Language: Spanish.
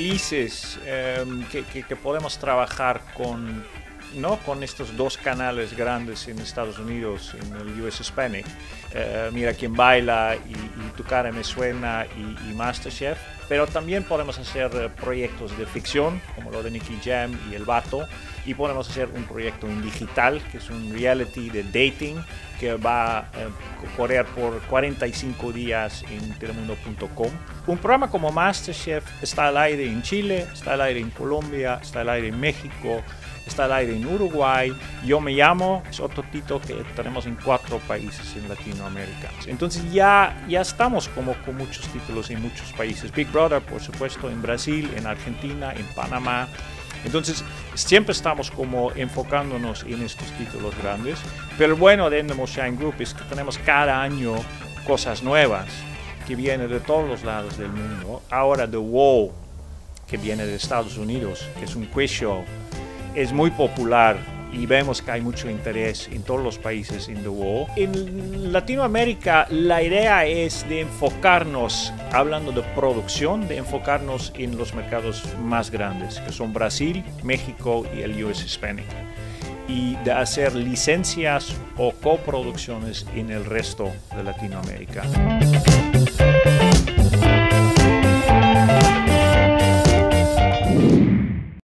felices que podemos trabajar con, ¿no?, con estos dos canales grandes en Estados Unidos, en el US Hispanic, Mira Quién Baila y Tu Cara Me Suena y MasterChef, pero también podemos hacer proyectos de ficción, como lo de Nicky Jam y El Vato, y podemos hacer un proyecto en digital, que es un reality de dating, que va a correr por 45 días en telemundo.com. Un programa como MasterChef está al aire en Chile, está al aire en Colombia, está al aire en México, está al aire en Uruguay. Yo me llamo, es otro Tito, que tenemos en 4 países en Latinoamérica. Entonces ya estamos como con muchos títulos en muchos países. Big Brother, por supuesto, en Brasil, en Argentina, en Panamá. Entonces siempre estamos como enfocándonos en estos títulos grandes. Pero el bueno de Endemol Shine Group es que tenemos cada año cosas nuevas que vienen de todos los lados del mundo. Ahora The Wall, que viene de Estados Unidos, que es un quiz show, es muy popular y vemos que hay mucho interés en todos los países en The Wall. En Latinoamérica la idea es de enfocarnos, hablando de producción, de enfocarnos en los mercados más grandes, que son Brasil, México y el US Hispanic, y de hacer licencias o coproducciones en el resto de Latinoamérica.